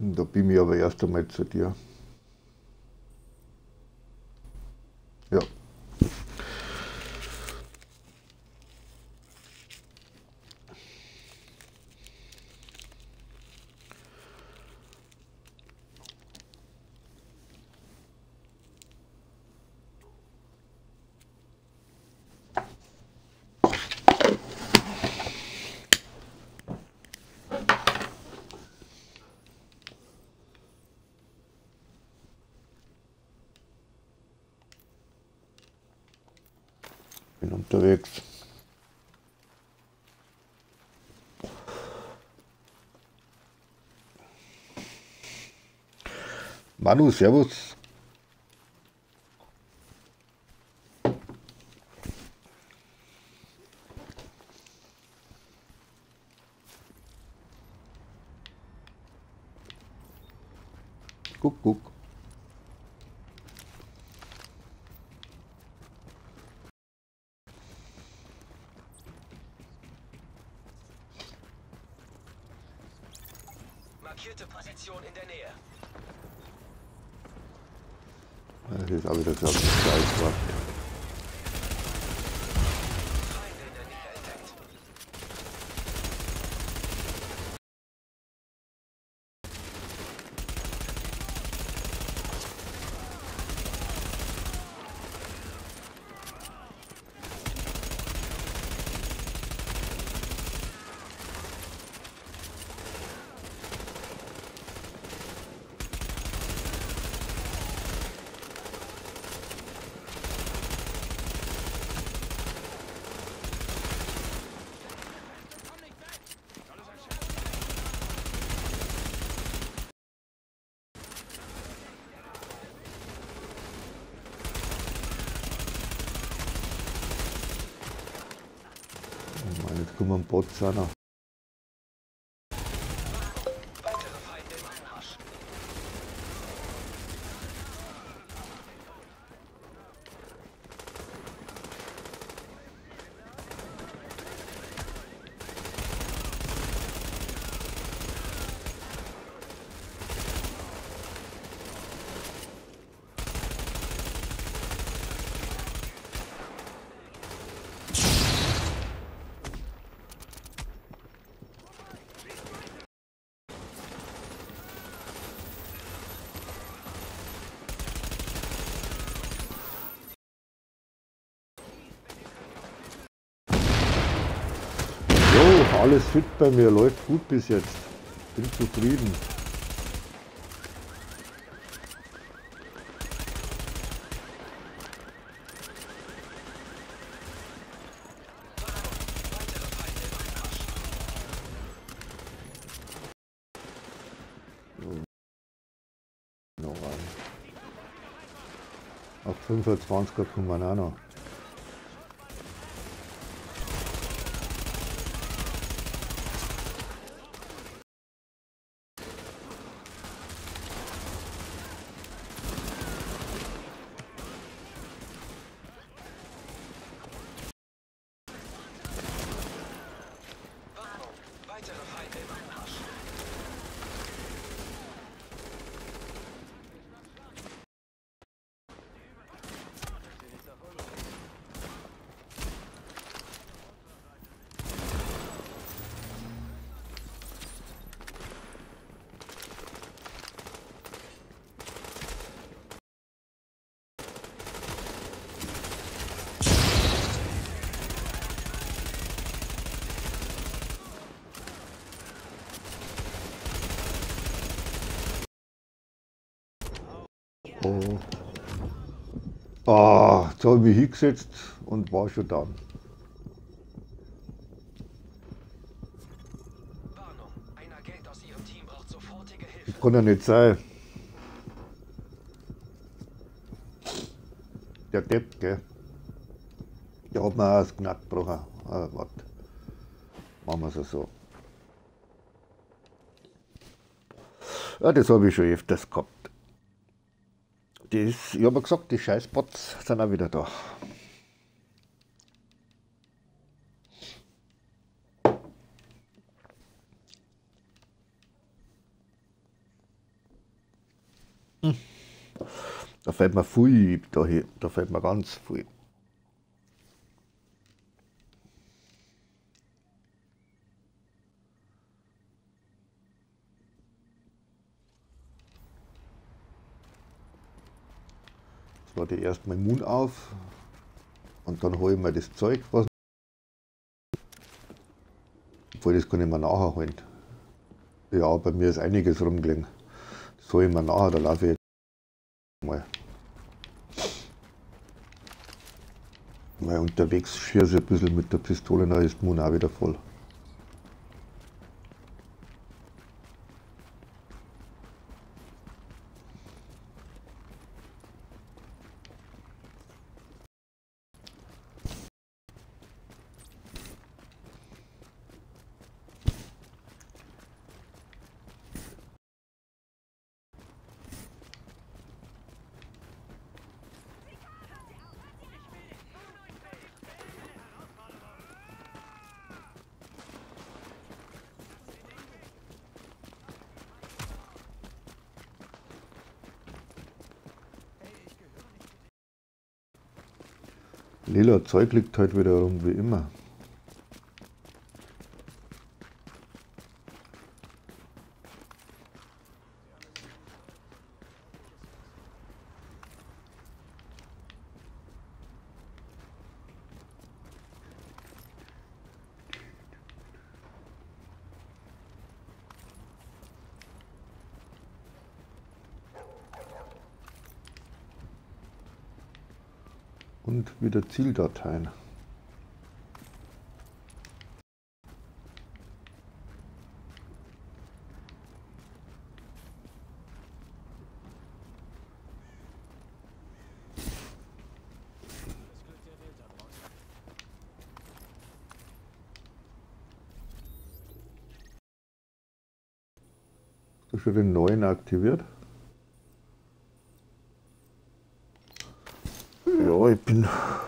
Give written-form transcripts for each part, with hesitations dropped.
Da bin ich aber erst einmal zu dir. Ja. Bin unterwegs. Manu, servus. Guck, guck. Markierte Position in der Nähe. Das ist auch wieder so ein Scheißwort. Feinde in der Nähe entdeckt. Ich meine, jetzt kommen ein Bot seiner. Weitere Feinde im Anmarsch. Jo, alles fit bei mir, läuft gut bis jetzt. Bin zufrieden. Weitere Feinde im Anmarsch. Noch rein. Auf 25er kommen auch noch. Warnung. Weitere Feinde im Anmarsch. Oh. Ah, jetzt habe ich mich hingesetzt und war schon da. Warnung. Ein Agent aus Ihrem Team braucht sofortige Hilfe. Kann ja nicht sein. Der Depp, gell? Der hat mir auch das Knack gebrochen. Ah, warte. Machen wir es so. Ja, das habe ich schon öfters gehabt. Ich habe ja gesagt, die Scheißbots sind auch wieder da. Da fällt mir viel dahin, da fällt mir ganz viel. Jetzt lade ich erstmal den Mund auf und dann hole ich mir das Zeug, was. Obwohl, das kann ich mir nachher holen. Ja, bei mir ist einiges rumgelegen. Das hole ich mir nachher, da laufe ich jetzt mal. Weil unterwegs schieße ich ein bisschen mit der Pistole, dann ist der Mund auch wieder voll. Lila Zeug liegt halt wieder rum wie immer. Und wieder Zieldateien. Hast du schon den neuen aktiviert? Ja, ich bin.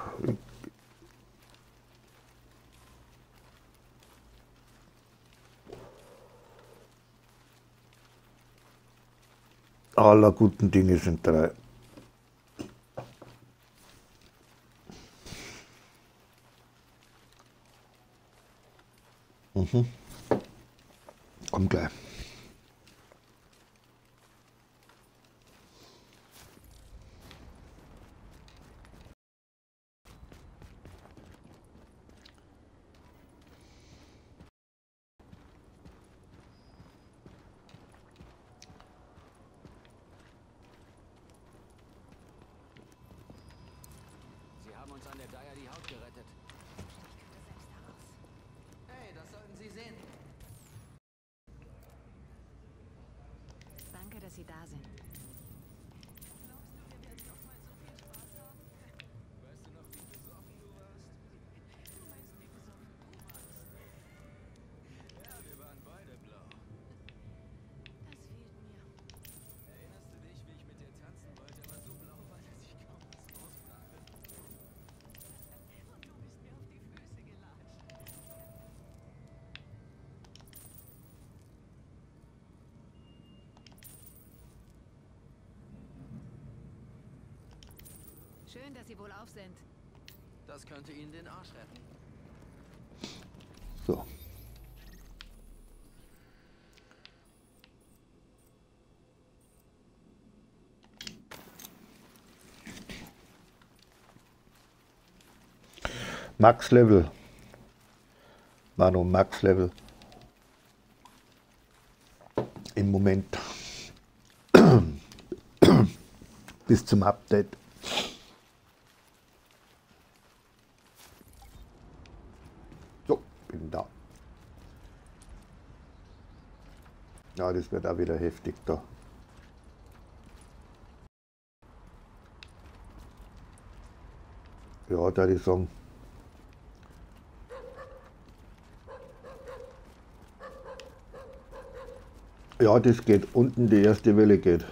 Aller guten Dinge sind drei. Komm gleich. Sie haben uns an der Dyer die Haut gerettet. Hey, das sollten Sie sehen. Danke, dass Sie da sind. Schön, dass Sie wohlauf sind. Das könnte Ihnen den Arsch retten. So. Max Level. Manu, Max Level. Im Moment. Bis zum Update. So, bin da. Ja, das wird auch wieder heftig da. Ja, da die sagen. Ja, das geht. Unten die erste Welle geht.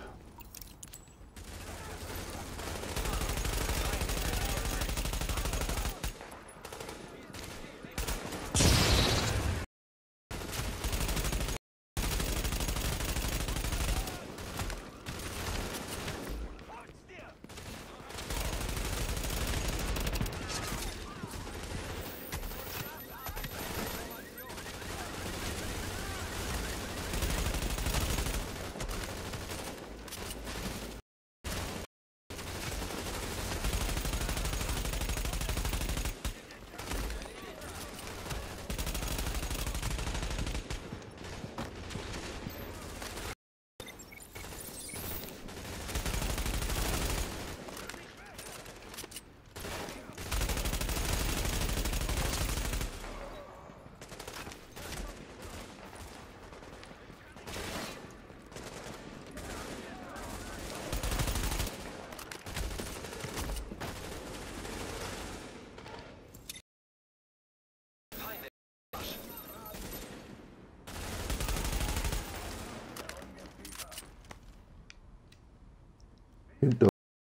Hinter.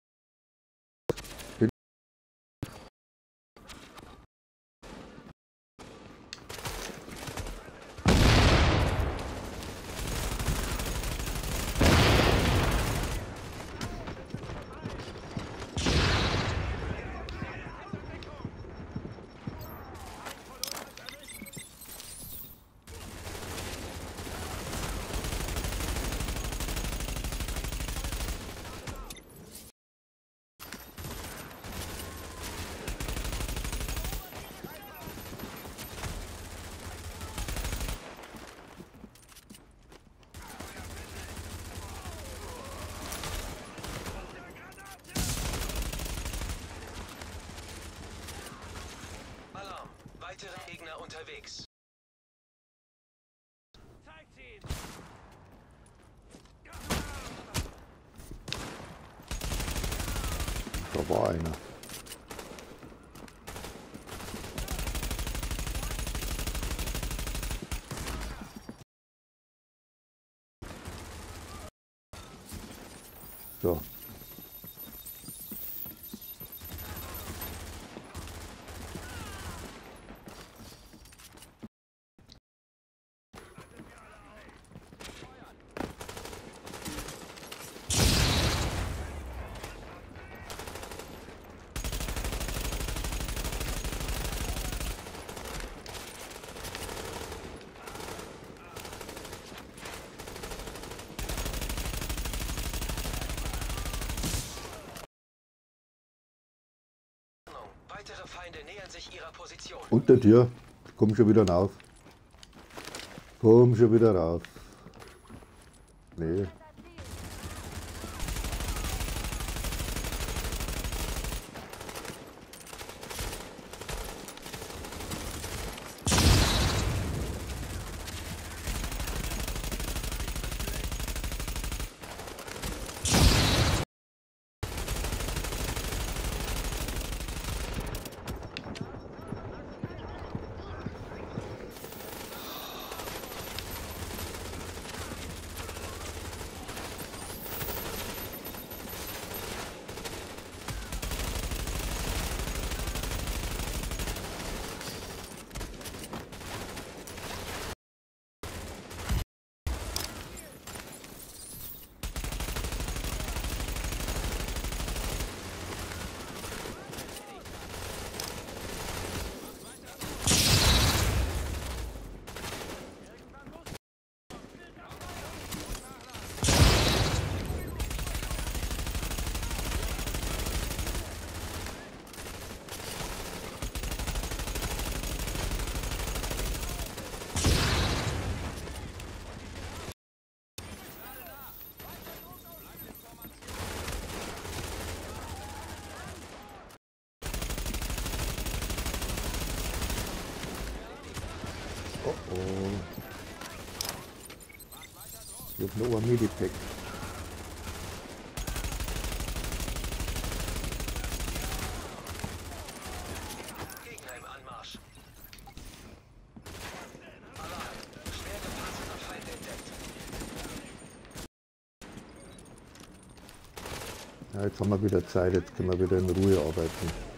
Alarm. Weitere Gegner unterwegs. Da war einer. So. Weitere Feinde nähern sich ihrer Position. Unter dir. Komm schon wieder rauf. Komm schon wieder rauf. Nee. Oh oh. Ich hab noch ein Medipack. Gegner im Anmarsch. Alarm. Schwer gepanzerter Feind entdeckt. Ja, jetzt haben wir wieder Zeit, jetzt können wir wieder in Ruhe arbeiten.